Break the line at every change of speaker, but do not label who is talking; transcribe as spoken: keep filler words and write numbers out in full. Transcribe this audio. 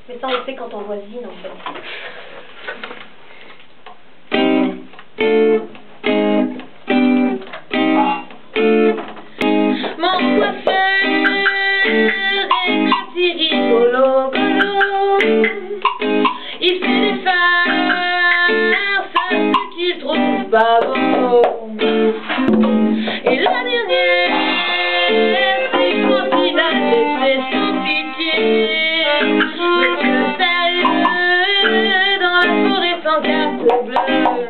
Mais ça, on le fait quand on voisine, en fait.
Mon coiffeur est assez rigolo, golo. Il fait des farces à ceux qu'il trouve pas beau. Et la dernière, c'est quand il a laissé sans pitié Monsieur Sérieux dans la forêt sans carte bleue.